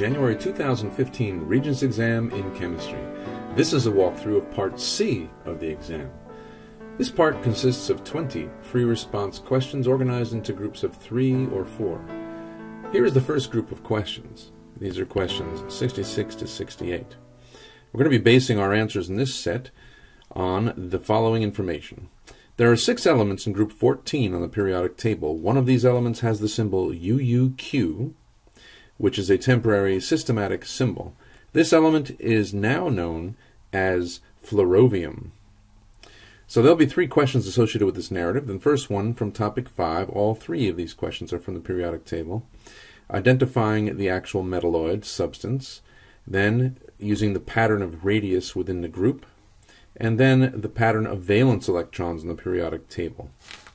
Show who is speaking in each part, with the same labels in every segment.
Speaker 1: January 2015 Regents exam in chemistry. This is a walkthrough of Part C of the exam. This part consists of 20 free response questions organized into groups of 3 or 4. Here is the first group of questions. These are questions 66 to 68. We're going to be basing our answers in this set on the following information. There are 6 elements in group 14 on the periodic table. One of these elements has the symbol UUQ, which is a temporary systematic symbol. This element is now known as flerovium. So there'll be 3 questions associated with this narrative. The first one from topic 5, all 3 of these questions are from the periodic table. Identifying the actual metalloid substance, then using the pattern of radius within the group, and then the pattern of valence electrons in the periodic table.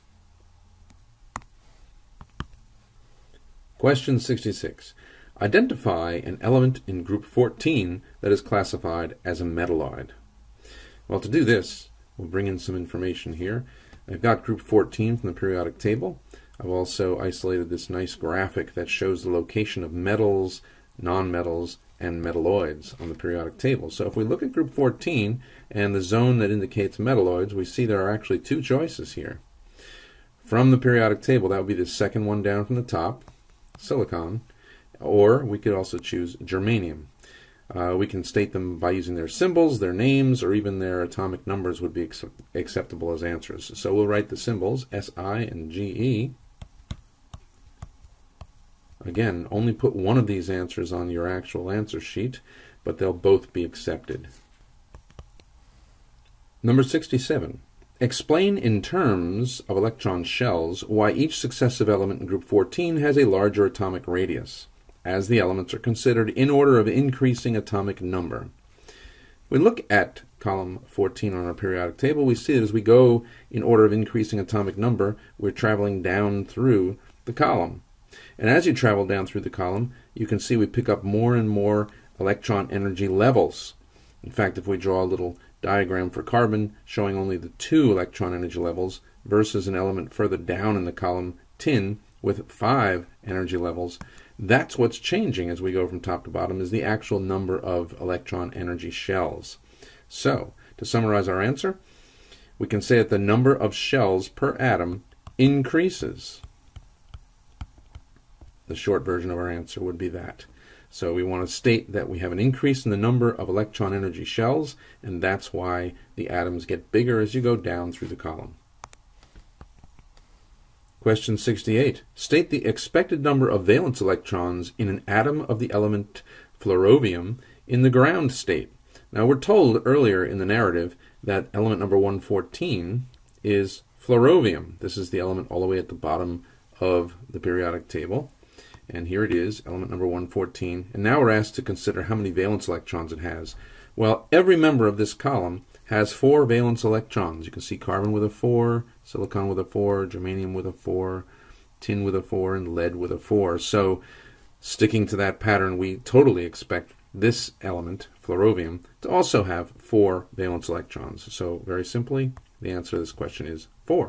Speaker 1: Question 66. Identify an element in group 14 that is classified as a metalloid. Well, to do this, we'll bring in some information here. I've got group 14 from the periodic table. I've also isolated this nice graphic that shows the location of metals, nonmetals, and metalloids on the periodic table. So if we look at group 14 and the zone that indicates metalloids, we see there are actually 2 choices here. From the periodic table, that would be the second one down from the top, silicon, or we could also choose germanium. We can state them by using their symbols, their names, or even their atomic numbers would be acceptable as answers. So we'll write the symbols Si and Ge. Again, only put one of these answers on your actual answer sheet, but they'll both be accepted. Number 67. Explain in terms of electron shells why each successive element in group 14 has a larger atomic radius, as the elements are considered in order of increasing atomic number. We look at column 14 on our periodic table, we see that as we go in order of increasing atomic number, we're traveling down through the column. And as you travel down through the column, you can see we pick up more and more electron energy levels. In fact, if we draw a little diagram for carbon showing only the 2 electron energy levels versus an element further down in the column, tin, with 5 energy levels, that's what's changing as we go from top to bottom, is the actual number of electron energy shells. So, to summarize our answer, we can say that the number of shells per atom increases. The short version of our answer would be that. So we want to state that we have an increase in the number of electron energy shells, and that's why the atoms get bigger as you go down through the column. Question 68. State the expected number of valence electrons in an atom of the element flerovium in the ground state. Now we're told earlier in the narrative that element number 114 is flerovium. This is the element all the way at the bottom of the periodic table. And here it is, element number 114. And now we're asked to consider how many valence electrons it has. Well, every member of this column has 4 valence electrons. You can see carbon with a 4, silicon with a 4, germanium with a 4, tin with a 4, and lead with a 4. So, sticking to that pattern, we totally expect this element, flerovium, to also have 4 valence electrons. So, very simply, the answer to this question is 4.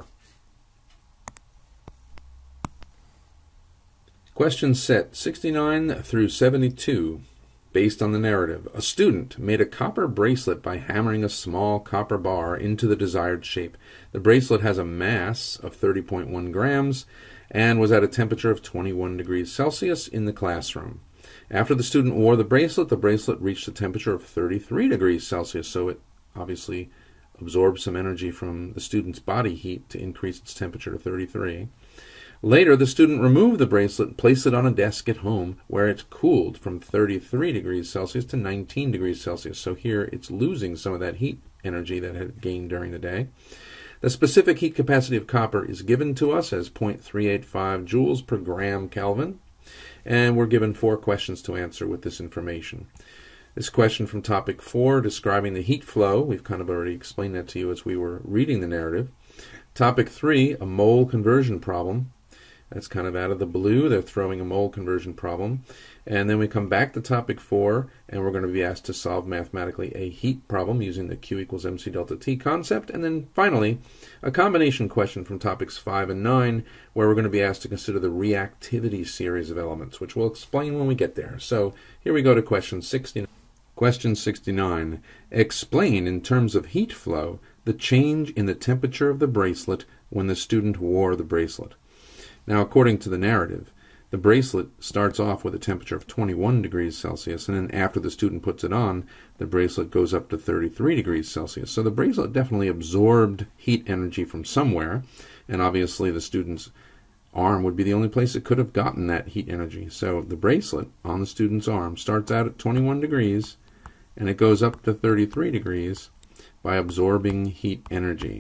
Speaker 1: Questions set 69 through 72, based on the narrative. A student made a copper bracelet by hammering a small copper bar into the desired shape. The bracelet has a mass of 30.1 grams and was at a temperature of 21 degrees Celsius in the classroom. After the student wore the bracelet reached a temperature of 33 degrees Celsius, so it obviously absorbed some energy from the student's body heat to increase its temperature to 33. Later, the student removed the bracelet and placed it on a desk at home, where it cooled from 33 degrees Celsius to 19 degrees Celsius. So here it's losing some of that heat energy that it had gained during the day. The specific heat capacity of copper is given to us as 0.385 joules per gram Kelvin, and we're given 4 questions to answer with this information. This question from topic 4, describing the heat flow, we've kind of already explained that to you as we were reading the narrative. Topic 3, a mole conversion problem. That's kind of out of the blue. They're throwing a mole conversion problem. And then we come back to topic 4, and we're going to be asked to solve mathematically a heat problem using the Q equals mc delta T concept. And then finally, a combination question from topics 5 and 9, where we're going to be asked to consider the reactivity series of elements, which we'll explain when we get there. So here we go to question 69. Question 69. Explain in terms of heat flow the change in the temperature of the bracelet when the student wore the bracelet. Now, according to the narrative, the bracelet starts off with a temperature of 21 degrees Celsius, and then after the student puts it on, the bracelet goes up to 33 degrees Celsius. So the bracelet definitely absorbed heat energy from somewhere, and obviously the student's arm would be the only place it could have gotten that heat energy. So the bracelet on the student's arm starts out at 21 degrees, and it goes up to 33 degrees by absorbing heat energy.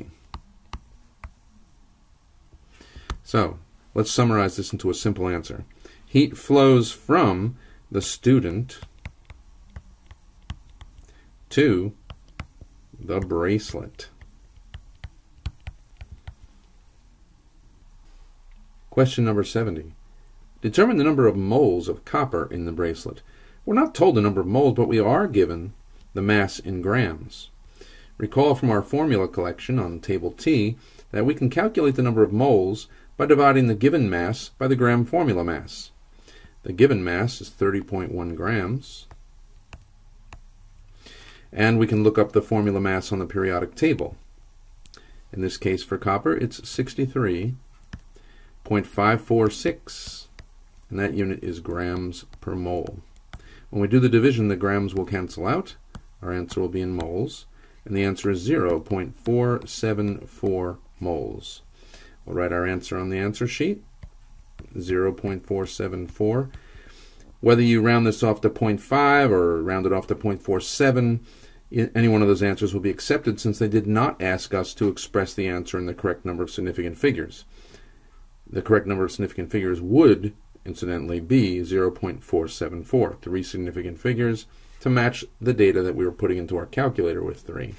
Speaker 1: So let's summarize this into a simple answer. Heat flows from the student to the bracelet. Question number 70. Determine the number of moles of copper in the bracelet. We're not told the number of moles, but we are given the mass in grams. Recall from our formula collection on table T that we can calculate the number of moles by dividing the given mass by the gram formula mass. The given mass is 30.1 grams. And we can look up the formula mass on the periodic table. In this case for copper, it's 63.546, and that unit is grams per mole. When we do the division, the grams will cancel out. Our answer will be in moles, and the answer is 0.474 moles. We'll write our answer on the answer sheet, 0.474. Whether you round this off to 0.5 or round it off to 0.47, any one of those answers will be accepted since they did not ask us to express the answer in the correct number of significant figures. The correct number of significant figures would, incidentally, be 0.474, 3 significant figures, to match the data that we were putting into our calculator with 3.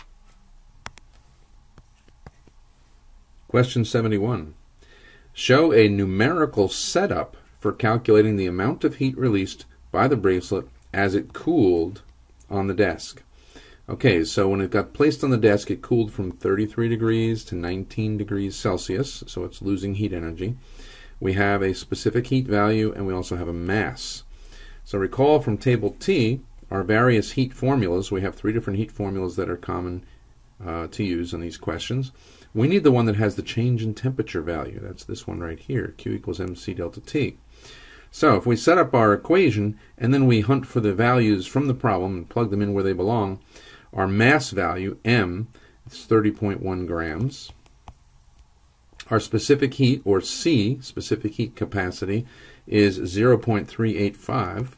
Speaker 1: Question 71. Show a numerical setup for calculating the amount of heat released by the bracelet as it cooled on the desk. Okay, so when it got placed on the desk, it cooled from 33 degrees to 19 degrees Celsius, so it's losing heat energy. We have a specific heat value, and we also have a mass. So recall from table T, our various heat formulas. We have 3 different heat formulas that are common to use in these questions. We need the one that has the change in temperature value. That's this one right here, Q equals mc delta T. So if we set up our equation and then we hunt for the values from the problem and plug them in where they belong, our mass value, M, is 30.1 grams. Our specific heat, or C, specific heat capacity, is 0.385.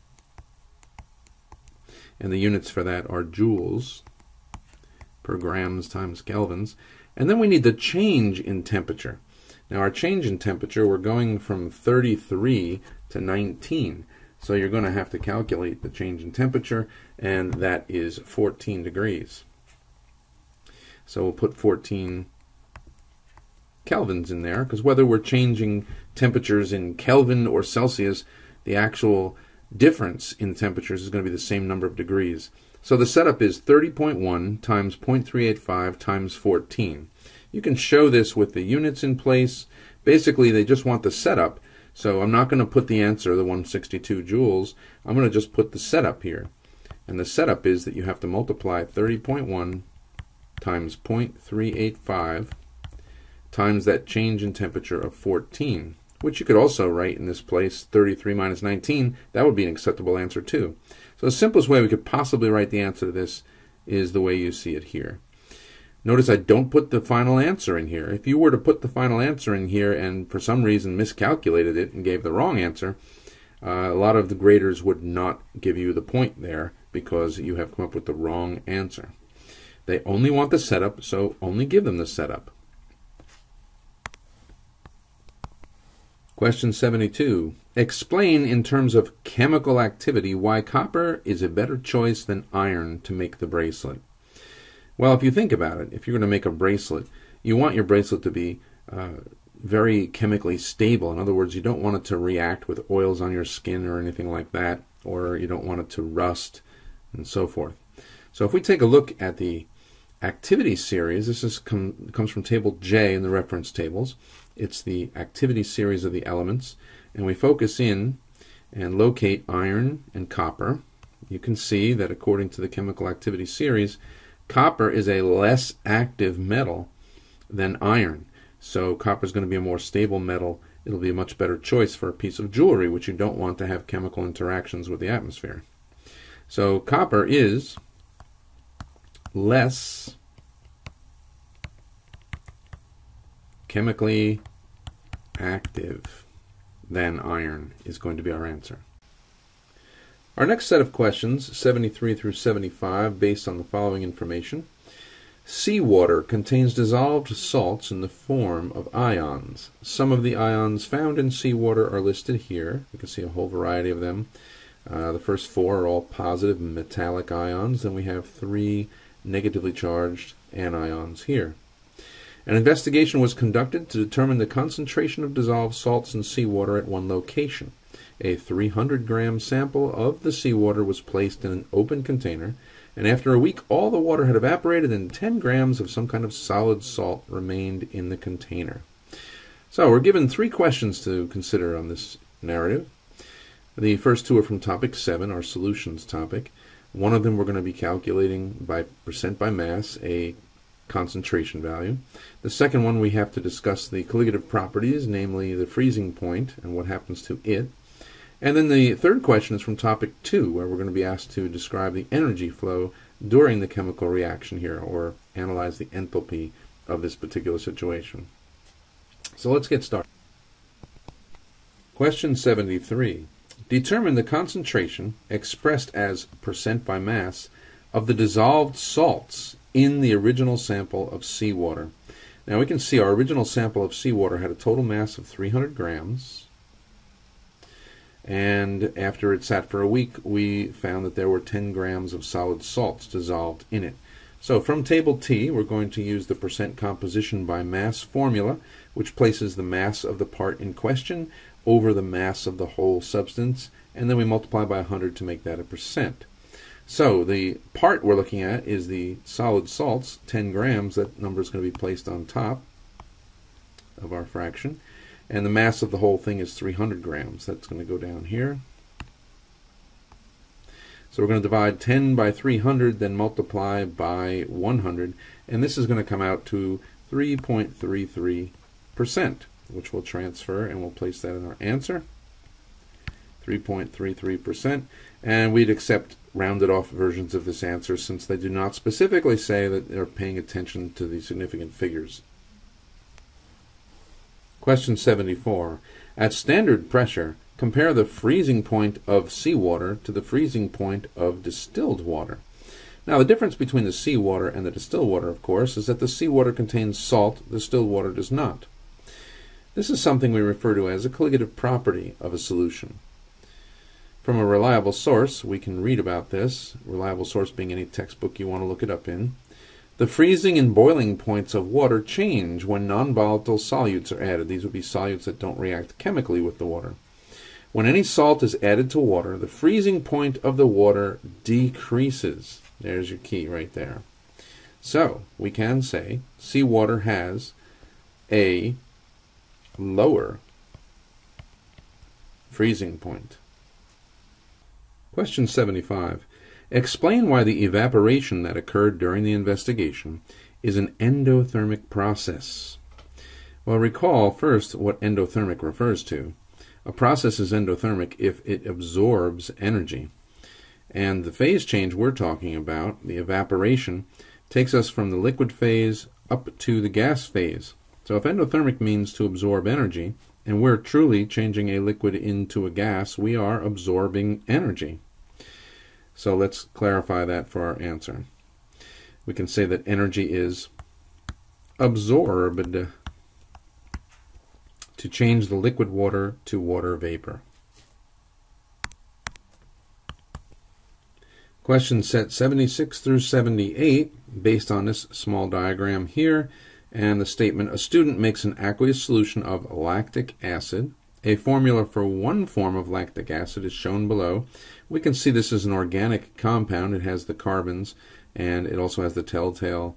Speaker 1: And the units for that are joules per grams times kelvins. And then we need the change in temperature. Now our change in temperature, we're going from 33 to 19. So you're going to have to calculate the change in temperature, and that is 14 degrees. So we'll put 14 kelvins in there, because whether we're changing temperatures in Kelvin or Celsius, the actual difference in temperatures is going to be the same number of degrees. So the setup is 30.1 times 0.385 times 14. You can show this with the units in place. Basically, they just want the setup. So I'm not going to put the answer, the 162 joules. I'm going to just put the setup here. And the setup is that you have to multiply 30.1 times 0.385 times that change in temperature of 14, which you could also write in this place, 33 minus 19. That would be an acceptable answer too. So the simplest way we could possibly write the answer to this is the way you see it here. Notice I don't put the final answer in here. If you were to put the final answer in here and for some reason miscalculated it and gave the wrong answer, a lot of the graders would not give you the point there because you have come up with the wrong answer. They only want the setup, so only give them the setup. Question 72. Explain in terms of chemical activity why copper is a better choice than iron to make the bracelet. Well, if you think about it, if you're going to make a bracelet, you want your bracelet to be very chemically stable. In other words, you don't want it to react with oils on your skin or anything like that, or you don't want it to rust and so forth. So if we take a look at the activity series, this comes from table J in the reference tables. It's the activity series of the elements, and we focus in and locate iron and copper. You can see that according to the chemical activity series, copper is a less active metal than iron. So copper is going to be a more stable metal. It'll be a much better choice for a piece of jewelry, which you don't want to have chemical interactions with the atmosphere. So copper is less chemically active than iron is going to be our answer. Our next set of questions, 73 through 75, based on the following information. Seawater contains dissolved salts in the form of ions. Some of the ions found in seawater are listed here. You can see a whole variety of them. The first four are all positive metallic ions, and we have 3 negatively charged anions here. An investigation was conducted to determine the concentration of dissolved salts in seawater at one location. A 300-gram sample of the seawater was placed in an open container, and after a week all the water had evaporated and 10 grams of some kind of solid salt remained in the container. So we're given 3 questions to consider on this narrative. The first 2 are from topic 7, our solutions topic. One of them we're going to be calculating by percent by mass, a concentration value. The second one we have to discuss the colligative properties, namely the freezing point and what happens to it. And then the third question is from topic 2, where we're going to be asked to describe the energy flow during the chemical reaction here, or analyze the enthalpy of this particular situation. So let's get started. Question 73. Determine the concentration, expressed as percent by mass, of the dissolved salts in the original sample of seawater. Now we can see our original sample of seawater had a total mass of 300 grams. And after it sat for a week, we found that there were 10 grams of solid salts dissolved in it. So from table T, we're going to use the percent composition by mass formula, which places the mass of the part in question over the mass of the whole substance, and then we multiply by 100 to make that a percent. So the part we're looking at is the solid salts, 10 grams. That number is going to be placed on top of our fraction. And the mass of the whole thing is 300 grams. That's going to go down here. So we're going to divide 10 by 300, then multiply by 100. And this is going to come out to 3.33%, which we'll transfer, and we'll place that in our answer. 3.33%. And we'd accept rounded off versions of this answer, since they do not specifically say that they're paying attention to the significant figures. Question 74. At standard pressure, compare the freezing point of seawater to the freezing point of distilled water. Now, the difference between the seawater and the distilled water, of course, is that the seawater contains salt, the distilled water does not. This is something we refer to as a colligative property of a solution. From a reliable source, we can read about this, reliable source being any textbook you want to look it up in. The freezing and boiling points of water change when non-volatile solutes are added. These would be solutes that don't react chemically with the water. When any salt is added to water, the freezing point of the water decreases. There's your key right there. So we can say seawater has a lower freezing point. Question 75. Explain why the evaporation that occurred during the investigation is an endothermic process. Well, recall first what endothermic refers to. A process is endothermic if it absorbs energy. And the phase change we're talking about, the evaporation, takes us from the liquid phase up to the gas phase. So if endothermic means to absorb energy, and we're truly changing a liquid into a gas, we are absorbing energy. So let's clarify that for our answer. We can say that energy is absorbed to change the liquid water to water vapor. Questions set 76 through 78, based on this small diagram here, And the statement, a student makes an aqueous solution of lactic acid. A formula for one form of lactic acid is shown below. We can see this is an organic compound. It has the carbons, and it also has the telltale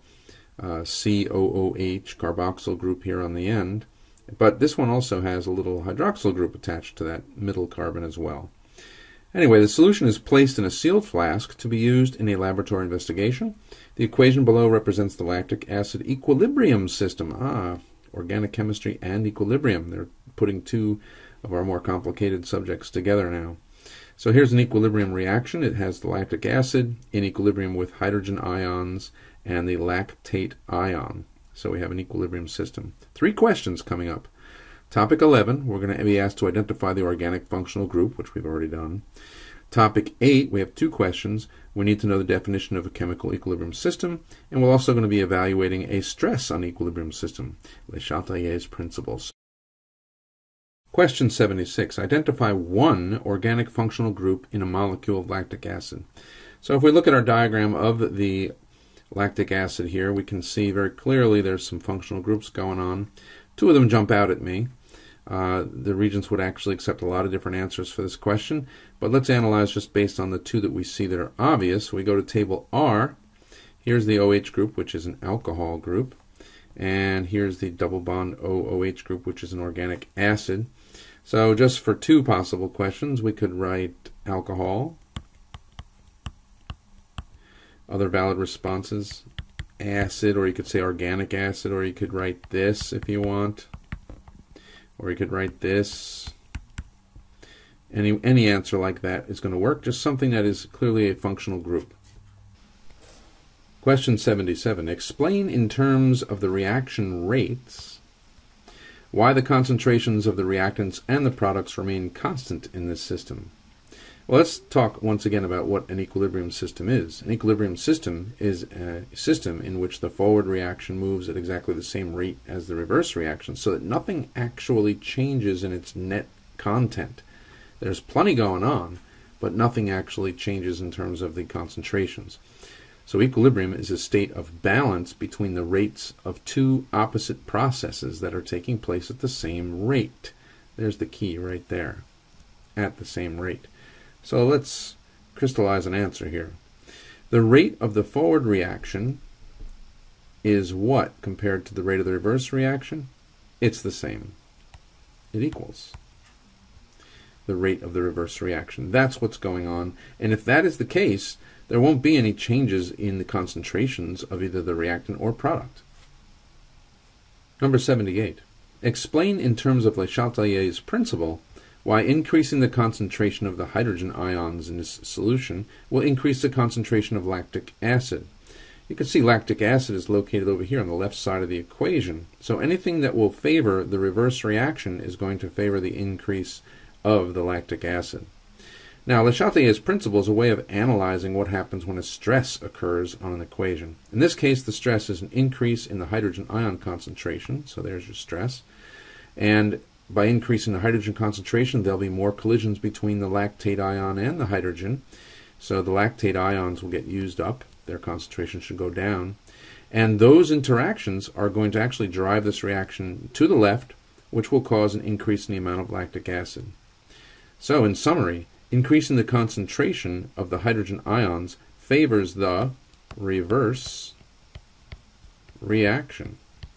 Speaker 1: COOH, carboxyl group here on the end. But this one also has a little hydroxyl group attached to that middle carbon as well. Anyway, the solution is placed in a sealed flask to be used in a laboratory investigation. The equation below represents the lactic acid equilibrium system. Organic chemistry and equilibrium. They're putting two of our more complicated subjects together now. So here's an equilibrium reaction. It has the lactic acid in equilibrium with hydrogen ions and the lactate ion. So we have an equilibrium system. 3 questions coming up. Topic 11, we're going to be asked to identify the organic functional group, which we've already done. Topic 8, we have 2 questions. We need to know the definition of a chemical equilibrium system, and we're also going to be evaluating a stress on equilibrium system, Le Chatelier's principles. Question 76, identify one organic functional group in a molecule of lactic acid. So if we look at our diagram of the lactic acid here, we can see very clearly there's some functional groups going on. 2 of them jump out at me. The Regents would actually accept a lot of different answers for this question, but let's analyze just based on the 2 that we see that are obvious. We go to table R. Here's the OH group, which is an alcohol group, and here's the double bond OOH group, which is an organic acid. So just for 2 possible questions, we could write alcohol. Other valid responses, acid, or you could say organic acid, or you could write this if you want. Or you could write this. Any answer like that is going to work, just something that is clearly a functional group. Question 77. Explain in terms of the reaction rates why the concentrations of the reactants and the products remain constant in this system. Well, let's talk once again about what an equilibrium system is. An equilibrium system is a system in which the forward reaction moves at exactly the same rate as the reverse reaction, so that nothing actually changes in its net content. There's plenty going on, but nothing actually changes in terms of the concentrations. So equilibrium is a state of balance between the rates of 2 opposite processes that are taking place at the same rate. There's the key right there, at the same rate. So let's crystallize an answer here. The rate of the forward reaction is what compared to the rate of the reverse reaction? It's the same. It equals the rate of the reverse reaction. That's what's going on. And if that is the case, there won't be any changes in the concentrations of either the reactant or product. Number 78. Explain in terms of Le Chatelier's principle why increasing the concentration of the hydrogen ions in this solution will increase the concentration of lactic acid. You can see lactic acid is located over here on the left side of the equation. So anything that will favor the reverse reaction is going to favor the increase of the lactic acid. Now, Le Chatelier's principle is a way of analyzing what happens when a stress occurs on an equation. In this case, the stress is an increase in the hydrogen ion concentration, so there's your stress. And by increasing the hydrogen concentration, there'll be more collisions between the lactate ion and the hydrogen. So the lactate ions will get used up. Their concentration should go down. And those interactions are going to actually drive this reaction to the left, which will cause an increase in the amount of lactic acid. So in summary, increasing the concentration of the hydrogen ions favors the reverse reaction.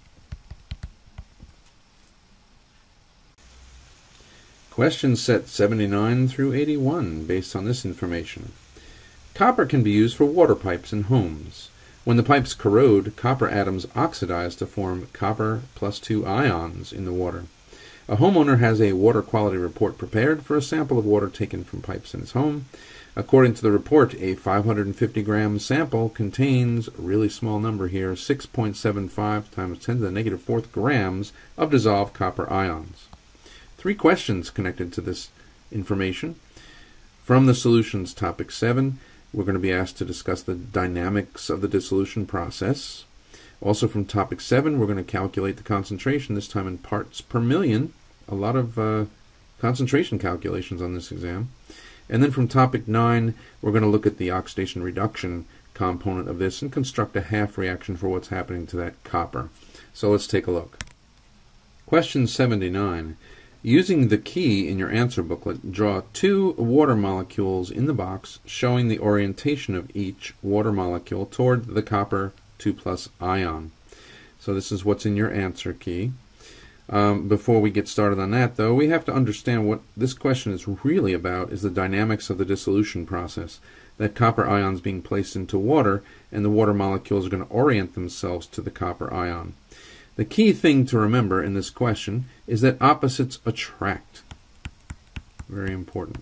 Speaker 1: Questions set 79 through 81 based on this information. Copper can be used for water pipes in homes. When the pipes corrode, copper atoms oxidize to form copper +2 ions in the water. A homeowner has a water quality report prepared for a sample of water taken from pipes in his home. According to the report, a 550-gram sample contains, a really small number here, 6.75 times 10 to the -4 grams of dissolved copper ions. 3 questions connected to this information. From the solutions topic 7, we're going to be asked to discuss the dynamics of the dissolution process. Also from topic 7, we're going to calculate the concentration, this time in parts per million. A lot of concentration calculations on this exam. And then from topic 9, we're going to look at the oxidation reduction component of this and construct a half reaction for what's happening to that copper. So let's take a look. Question 79. Using the key in your answer booklet, draw 2 water molecules in the box showing the orientation of each water molecule toward the copper 2+ ion. So this is what's in your answer key. Before we get started on that, though, we have to understand what this question is really about is the dynamics of the dissolution process. That copper ion is being placed into water, and the water molecules are going to orient themselves to the copper ion. The key thing to remember in this question is that opposites attract. Very important.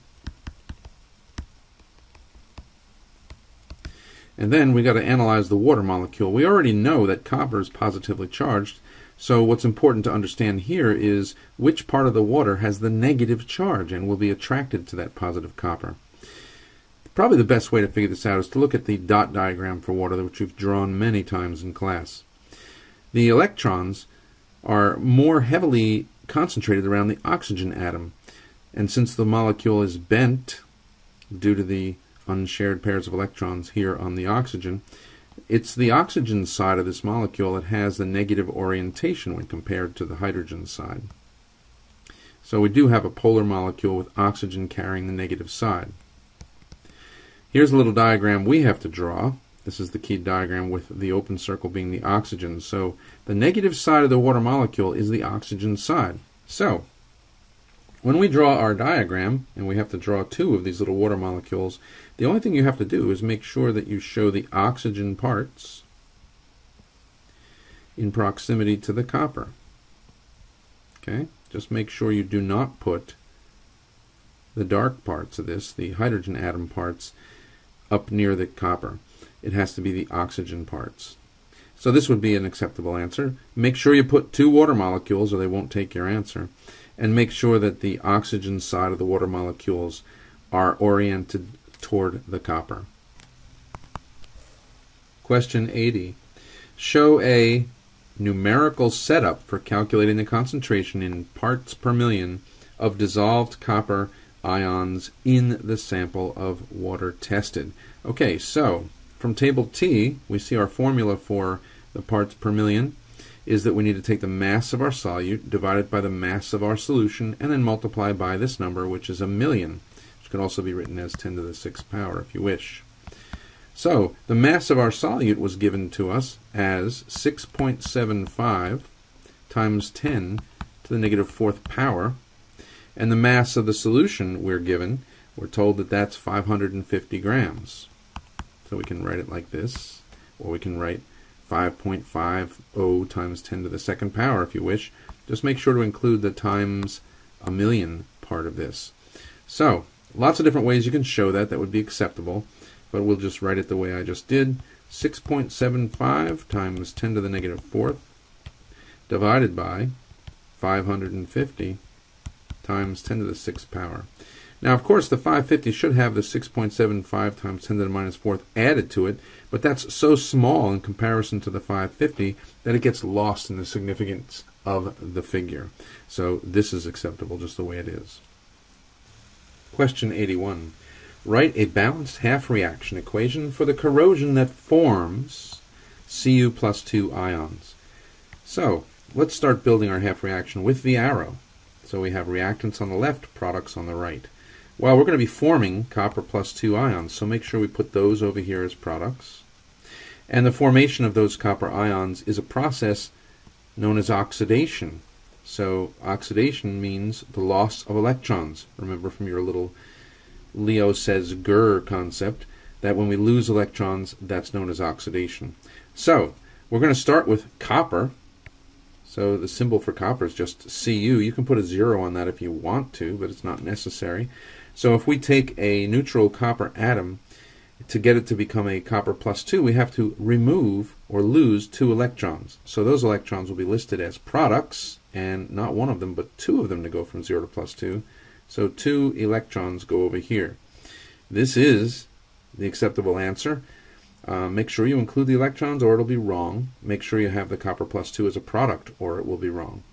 Speaker 1: And then we got to analyze the water molecule. We already know that copper is positively charged, so what's important to understand here is which part of the water has the negative charge and will be attracted to that positive copper. Probably the best way to figure this out is to look at the dot diagram for water, which we've drawn many times in class. The electrons are more heavily concentrated around the oxygen atom, and since the molecule is bent due to the unshared pairs of electrons here on the oxygen, it's the oxygen side of this molecule that has the negative orientation when compared to the hydrogen side. So we do have a polar molecule with oxygen carrying the negative side. Here's a little diagram we have to draw. This is the key diagram with the open circle being the oxygen. So the negative side of the water molecule is the oxygen side. So when we draw our diagram, and we have to draw 2 of these little water molecules, the only thing you have to do is make sure that you show the oxygen parts in proximity to the copper. Okay? Just make sure you do not put the dark parts of this, the hydrogen atom parts, up near the copper. It has to be the oxygen parts. So this would be an acceptable answer. Make sure you put 2 water molecules or they won't take your answer. And make sure that the oxygen side of the water molecules are oriented toward the copper. Question 80. Show a numerical setup for calculating the concentration in parts per million of dissolved copper ions in the sample of water tested. Okay, so from table T, we see our formula for the parts per million is that we need to take the mass of our solute divided by the mass of our solution and then multiply by this number, which is 1,000,000, which can also be written as 10 to the 6th power if you wish. So the mass of our solute was given to us as 6.75 times 10 to the -4th power, and the mass of the solution we're told that that's 550 grams. So we can write it like this, or we can write 5.50 times 10 to the 2nd power if you wish. Just make sure to include the times 1,000,000 part of this. So lots of different ways you can show that would be acceptable, but we'll just write it the way I just did. 6.75 times 10 to the -4th divided by 550 times 10 to the 6th power. Now, of course, the 550 should have the 6.75 times 10 to the -4th added to it, but that's so small in comparison to the 550 that it gets lost in the significance of the figure. So this is acceptable just the way it is. Question 81. Write a balanced half reaction equation for the corrosion that forms Cu+2 ions. So let's start building our half reaction with the arrow. So we have reactants on the left, products on the right. Well, we're going to be forming copper +2 ions, so make sure we put those over here as products. And the formation of those copper ions is a process known as oxidation. So oxidation means the loss of electrons. Remember from your little Leo says Grr concept that when we lose electrons, that's known as oxidation. So we're going to start with copper. So the symbol for copper is just Cu. You can put a 0 on that if you want to, but it's not necessary. So if we take a neutral copper atom, to get it to become a copper +2, we have to remove or lose 2 electrons. So those electrons will be listed as products, and not one of them, but 2 of them to go from 0 to +2. So 2 electrons go over here. This is the acceptable answer. Make sure you include the electrons or it'll be wrong. Make sure you have the copper +2 as a product or it will be wrong.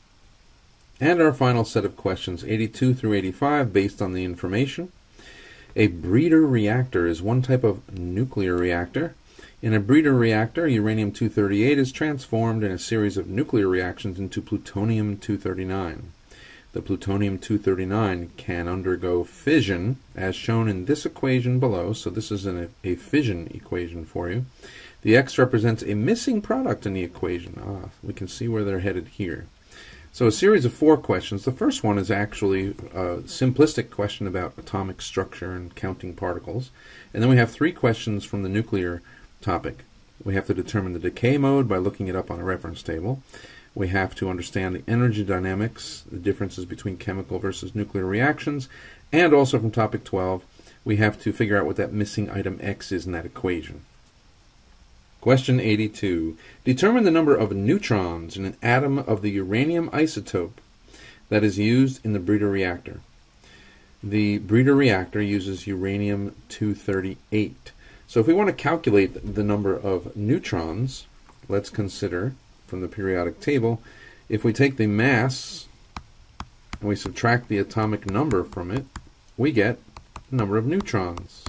Speaker 1: And our final set of questions, 82 through 85, based on the information. A breeder reactor is one type of nuclear reactor. In a breeder reactor, uranium-238 is transformed in a series of nuclear reactions into plutonium-239. The plutonium-239 can undergo fission, as shown in this equation below. So this is a fission equation for you. The X represents a missing product in the equation. We can see where they're headed here. So a series of 4 questions. The first one is actually a simplistic question about atomic structure and counting particles. And then we have 3 questions from the nuclear topic. We have to determine the decay mode by looking it up on a reference table. We have to understand the energy dynamics, the differences between chemical versus nuclear reactions, and also from topic 12, we have to figure out what that missing item X is in that equation. Question 82. Determine the number of neutrons in an atom of the uranium isotope that is used in the breeder reactor. The breeder reactor uses uranium-238. So if we want to calculate the number of neutrons, let's consider from the periodic table, if we take the mass and we subtract the atomic number from it, we get the number of neutrons.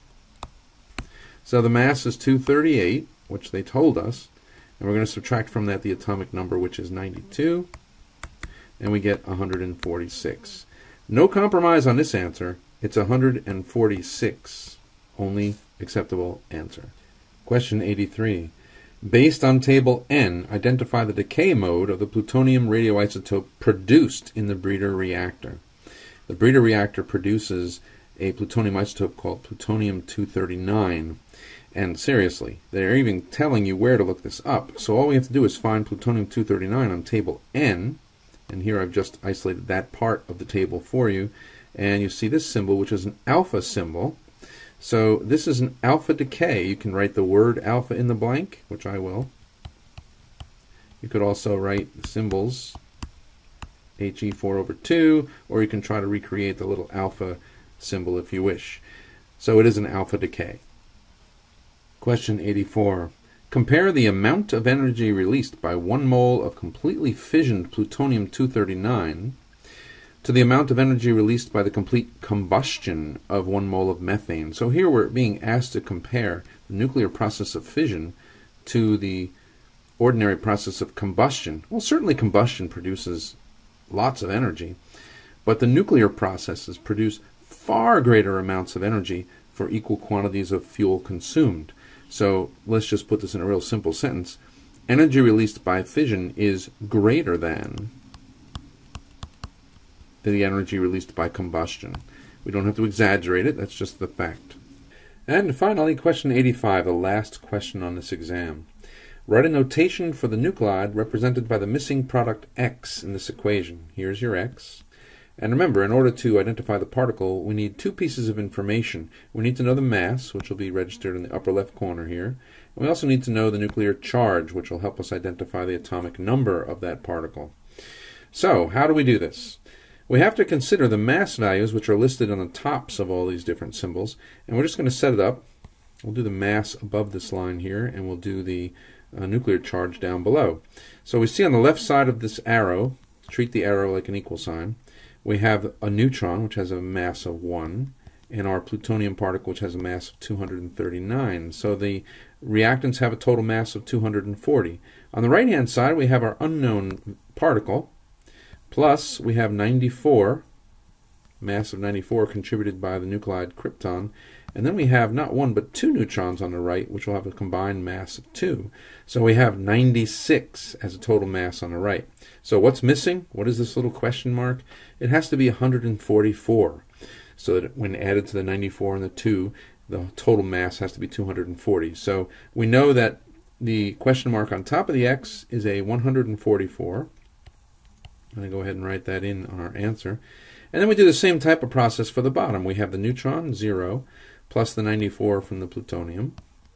Speaker 1: So the mass is 238, which they told us, and we're going to subtract from that the atomic number, which is 92, and we get 146. No compromise on this answer. It's 146. Only acceptable answer. Question 83. Based on table N, identify the decay mode of the plutonium radioisotope produced in the breeder reactor. The breeder reactor produces a plutonium isotope called plutonium-239. And seriously, they're even telling you where to look this up. So all we have to do is find plutonium-239 on table N. And here I've just isolated that part of the table for you. And you see this symbol, which is an alpha symbol. So this is an alpha decay. You can write the word alpha in the blank, which I will. You could also write the symbols He4/2, or you can try to recreate the little alpha symbol if you wish. So it is an alpha decay. Question 84. Compare the amount of energy released by 1 mole of completely fissioned plutonium-239 to the amount of energy released by the complete combustion of 1 mole of methane. So here we're being asked to compare the nuclear process of fission to the ordinary process of combustion. Well, certainly combustion produces lots of energy, but the nuclear processes produce far greater amounts of energy for equal quantities of fuel consumed. So let's just put this in a real simple sentence. Energy released by fission is greater than the energy released by combustion. We don't have to exaggerate it, that's just the fact. And finally, question 85, the last question on this exam. Write a notation for the nuclide represented by the missing product X in this equation. Here's your X. And remember, in order to identify the particle, we need 2 pieces of information. We need to know the mass, which will be registered in the upper left corner here. And we also need to know the nuclear charge, which will help us identify the atomic number of that particle. So, how do we do this? We have to consider the mass values, which are listed on the tops of all these different symbols. And we're just going to set it up. We'll do the mass above this line here, and we'll do the nuclear charge down below. So we see on the left side of this arrow, treat the arrow like an equal sign, we have a neutron, which has a mass of 1, and our plutonium particle, which has a mass of 239. So the reactants have a total mass of 240. On the right-hand side, we have our unknown particle, plus we have 94, mass of 94 contributed by the nuclide krypton, and then we have not 1 but 2 neutrons on the right, which will have a combined mass of 2. So we have 96 as a total mass on the right. So what's missing? What is this little question mark? It has to be 144. So that when added to the 94 and the 2, the total mass has to be 240. So we know that the question mark on top of the X is a 144. I'm going to go ahead and write that in on our answer. And then we do the same type of process for the bottom. We have the neutron, 0, plus the 94 from the plutonium,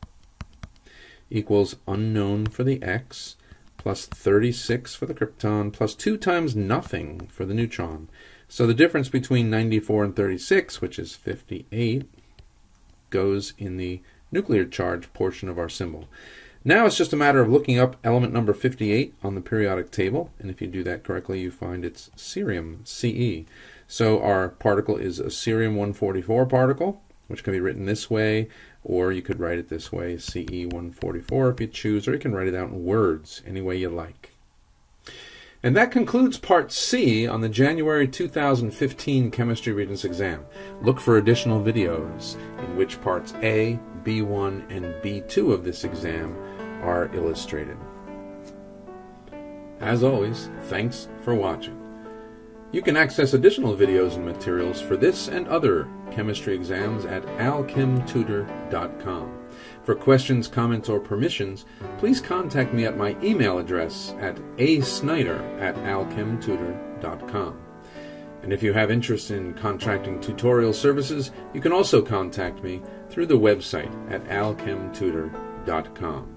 Speaker 1: equals unknown for the X, plus 36 for the krypton, plus 2 times nothing for the neutron. So the difference between 94 and 36, which is 58, goes in the nuclear charge portion of our symbol. Now it's just a matter of looking up element number 58 on the periodic table, and if you do that correctly, you find it's cerium, Ce. So our particle is a cerium-144 particle, which can be written this way, or you could write it this way, Ce-144 if you choose, or you can write it out in words, any way you like. And that concludes Part C on the January 2015 Chemistry Regents exam. Look for additional videos in which Parts A, B1, and B2 of this exam are illustrated. As always, thanks for watching. You can access additional videos and materials for this and other chemistry exams at alchemtutor.com. For questions, comments, or permissions, please contact me at my email address at asnyder@alchemtutor.com. And if you have interest in contracting tutorial services, you can also contact me through the website at alchemtutor.com.